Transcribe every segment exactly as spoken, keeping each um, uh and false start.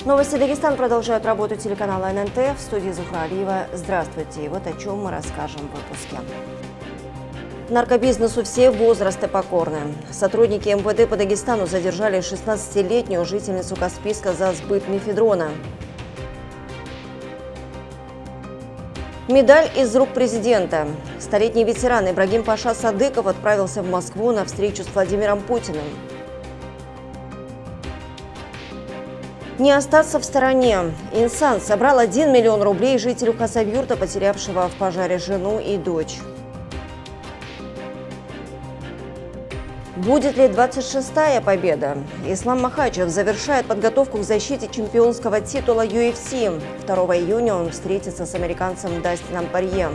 Новости Дагестана продолжают работу телеканала эн эн тэ. В студии Зухра Алиева. Здравствуйте. И вот о чем мы расскажем в выпуске. Наркобизнесу все возрасты покорны. Сотрудники эм вэ дэ по Дагестану задержали шестнадцатилетнюю жительницу Каспийска за сбыт мефедрона. Медаль из рук президента. Столетний ветеран Ибрагим Паша Садыков отправился в Москву на встречу с Владимиром Путиным. Не остаться в стороне. Инсан собрал один миллион рублей жителю Хасавюрта, потерявшего в пожаре жену и дочь. Будет ли двадцать шестая победа? Ислам Махачев завершает подготовку к защите чемпионского титула ю эф си. второго июня он встретится с американцем Дастином Порье.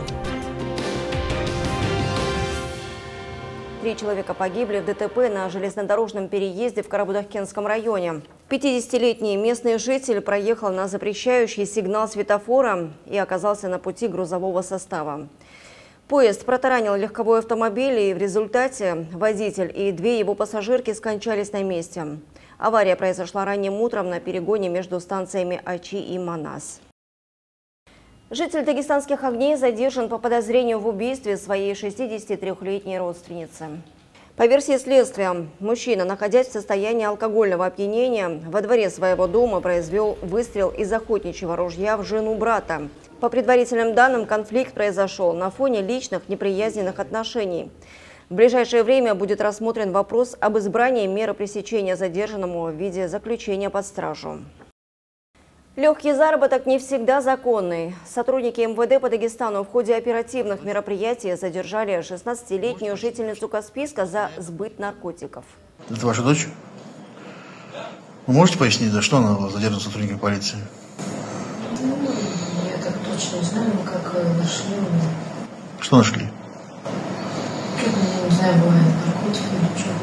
Три человека погибли в дэ тэ пэ на железнодорожном переезде в Карабудаккенском районе. пятидесятилетний местный житель проехал на запрещающий сигнал светофора и оказался на пути грузового состава. Поезд протаранил легковой автомобиль, и в результате водитель и две его пассажирки скончались на месте. Авария произошла ранним утром на перегоне между станциями Ачи и Манас. Житель дагестанских огней задержан по подозрению в убийстве своей шестидесятитрёхлетней родственницы. По версии следствия, мужчина, находясь в состоянии алкогольного опьянения, во дворе своего дома произвел выстрел из охотничьего ружья в жену брата. По предварительным данным, конфликт произошел на фоне личных неприязненных отношений. В ближайшее время будет рассмотрен вопрос об избрании меры пресечения задержанному в виде заключения под стражу. Легкий заработок не всегда законный. Сотрудники эм вэ дэ по Дагестану в ходе оперативных мероприятий задержали шестнадцатилетнюю жительницу Каспийска за сбыт наркотиков. Это ваша дочь? Вы можете пояснить, за что она была задержана сотрудниками полиции? Ну, я так точно не знаю, как нашли. Что нашли? Не знаю, бывает наркотики или что.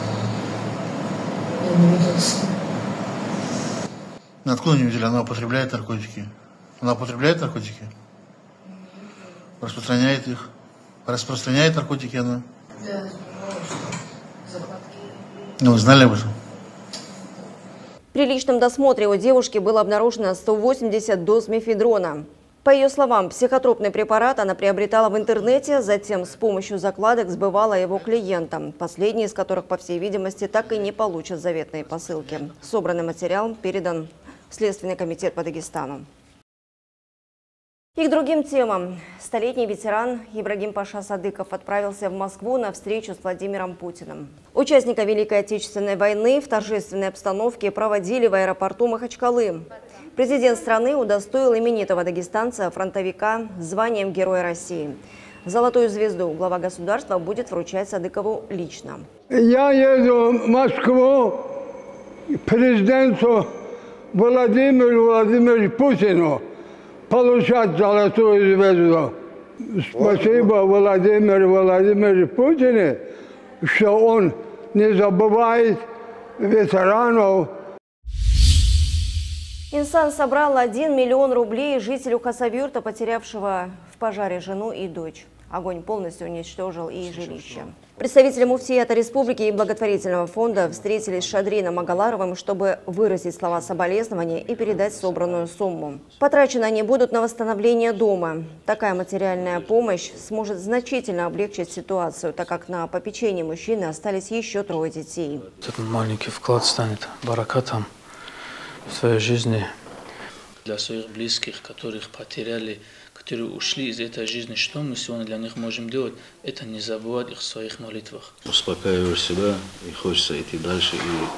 Я не видела сына. Откуда не видели? Она употребляет наркотики. Она употребляет наркотики? Распространяет их? Распространяет наркотики она? Да, закладки. Ну, вы знали об этом? При личном досмотре у девушки было обнаружено сто восемьдесят доз мефедрона. По ее словам, психотропный препарат она приобретала в интернете, затем с помощью закладок сбывала его клиентам, последние из которых, по всей видимости, так и не получат заветные посылки. Собранный материал передан в Следственный комитет по Дагестану. И к другим темам. Столетний ветеран Ибрагим Паша Садыков отправился в Москву на встречу с Владимиром Путиным. Участника Великой Отечественной войны в торжественной обстановке проводили в аэропорту Махачкалы. Президент страны удостоил именитого дагестанца, фронтовика, званием Героя России. Золотую звезду глава государства будет вручать Садыкову лично. Я еду в Москву президенту Владимиру Владимировичу Путину получать золотую звезду. Спасибо Владимиру Владимировичу Путину, что он не забывает ветеранов. Инсан собрал один миллион рублей жителю Хасавюрта, потерявшего в пожаре жену и дочь. Огонь полностью уничтожил и жилище. Представители муфтията республики и благотворительного фонда встретились с Шадрином Агаларовым, чтобы выразить слова соболезнования и передать собранную сумму. Потрачены они будут на восстановление дома. Такая материальная помощь сможет значительно облегчить ситуацию, так как на попечении мужчины остались еще трое детей. Этот маленький вклад станет баракатом в своей жизни. Для своих близких, которых потеряли, которые ушли из этой жизни, что мы сегодня для них можем делать, это не забывать их в своих молитвах. Успокаиваешь себя, и хочется идти дальше и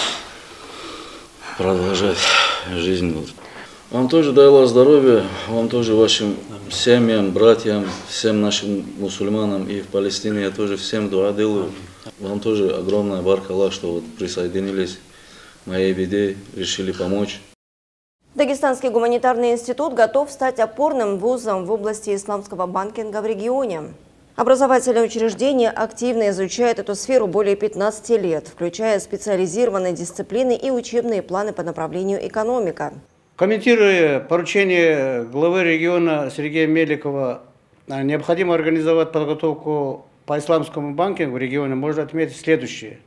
продолжать жизнь. Вам тоже дай Аллах здоровья, вам тоже вашим семьям, братьям, всем нашим мусульманам и в Палестине я тоже всем дуа делаю. Вам тоже огромная барка Аллах, что вот присоединились к моей беде, решили помочь. Дагестанский гуманитарный институт готов стать опорным вузом в области исламского банкинга в регионе. Образовательное учреждение активно изучает эту сферу более пятнадцати лет, включая специализированные дисциплины и учебные планы по направлению экономика. Комментируя поручение главы региона Сергея Меликова, необходимо организовать подготовку по исламскому банкингу в регионе, можно отметить следующее.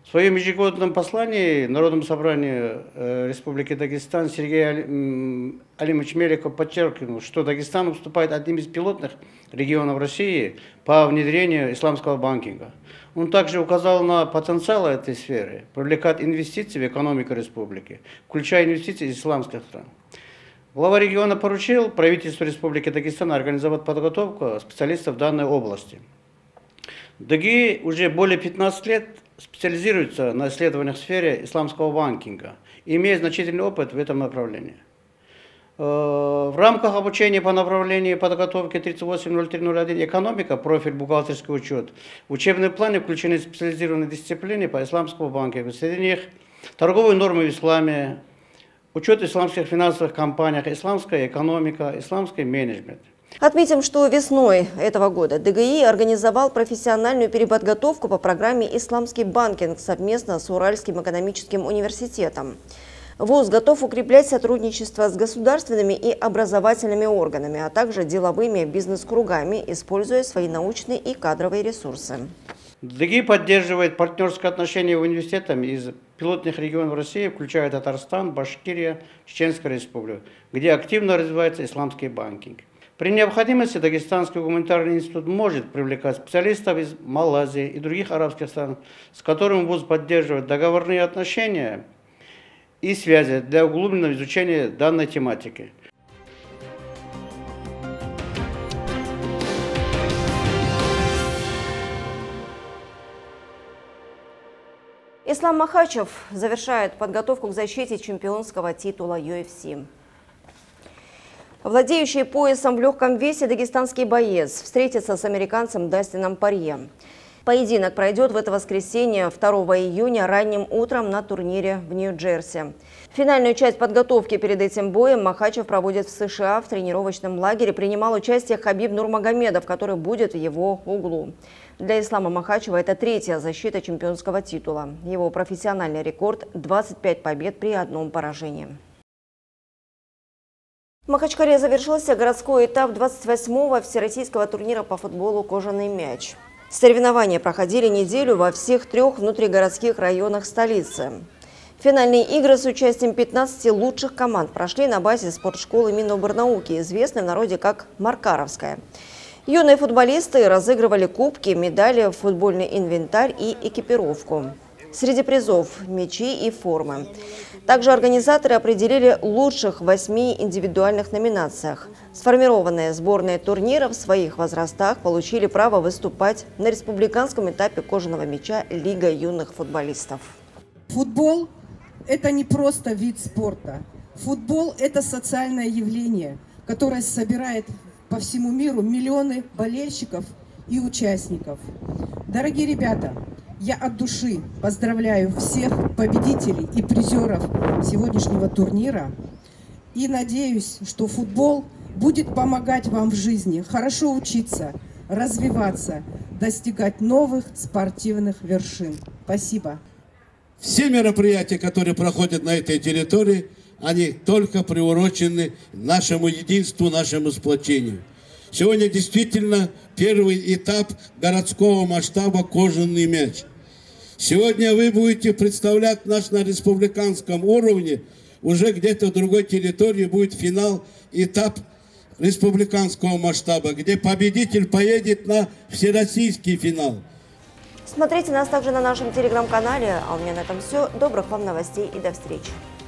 В своем ежегодном послании Народному собранию э, Республики Дагестан Сергей Али, Алимович Меликов подчеркнул, что Дагестан выступает одним из пилотных регионов России по внедрению исламского банкинга. Он также указал на потенциал этой сферы, привлекать инвестиции в экономику республики, включая инвестиции из исламских стран. Глава региона поручил правительству Республики Дагестан организовать подготовку специалистов в данной области. ДГИ уже более пятнадцати лет специализируется на исследованиях в сфере исламского банкинга и имеет значительный опыт в этом направлении. В рамках обучения по направлению подготовки тридцать восемь ноль три ноль один «Экономика», профиль «Бухгалтерский учет», в учебные планы включены специализированные дисциплины по исламскому банкингу, среди них торговые нормы в исламе, учет исламских финансовых компаниях, исламская экономика, исламский менеджмент. Отметим, что весной этого года ДГИ организовал профессиональную переподготовку по программе «Исламский банкинг» совместно с Уральским экономическим университетом. ВУЗ готов укреплять сотрудничество с государственными и образовательными органами, а также деловыми бизнес-кругами, используя свои научные и кадровые ресурсы. ДГИ поддерживает партнерские отношения с университетами из пилотных регионов России, включая Татарстан, Башкирия, Чеченская республика, где активно развивается исламский банкинг. При необходимости Дагестанский гуманитарный институт может привлекать специалистов из Малайзии и других арабских стран, с которыми ВУЗ поддерживает договорные отношения и связи для углубленного изучения данной тематики. Ислам Махачев завершает подготовку к защите чемпионского титула ю эф си. Владеющий поясом в легком весе дагестанский боец встретится с американцем Дастином Порье. Поединок пройдет в это воскресенье, второго июня, ранним утром на турнире в Нью-Джерси. Финальную часть подготовки перед этим боем Махачев проводит в США. В тренировочном лагере принимал участие Хабиб Нурмагомедов, который будет в его углу. Для Ислама Махачева это третья защита чемпионского титула. Его профессиональный рекорд – двадцать пять побед при одном поражении. В Махачкале завершился городской этап двадцать восьмого всероссийского турнира по футболу «Кожаный мяч». Соревнования проходили неделю во всех трех внутригородских районах столицы. Финальные игры с участием пятнадцати лучших команд прошли на базе спортшколы Миноборнауки, известной в народе как Маркаровская. Юные футболисты разыгрывали кубки, медали, футбольный инвентарь и экипировку. Среди призов – мячи и формы. Также организаторы определили лучших в восьми индивидуальных номинациях. Сформированные сборные турнира в своих возрастах получили право выступать на республиканском этапе кожаного мяча «Лига юных футболистов». Футбол – это не просто вид спорта. Футбол – это социальное явление, которое собирает по всему миру миллионы болельщиков и участников. Дорогие ребята, я от души поздравляю всех победителей и призеров сегодняшнего турнира и надеюсь, что футбол будет помогать вам в жизни хорошо учиться, развиваться, достигать новых спортивных вершин. Спасибо. Все мероприятия, которые проходят на этой территории, они только приурочены нашему единству, нашему сплочению. Сегодня действительно первый этап городского масштаба «Кожаный мяч». Сегодня вы будете представлять нас на республиканском уровне. Уже где-то в другой территории будет финал, этап республиканского масштаба, где победитель поедет на всероссийский финал. Смотрите нас также на нашем телеграм-канале. А у меня на этом все. Добрых вам новостей и до встречи.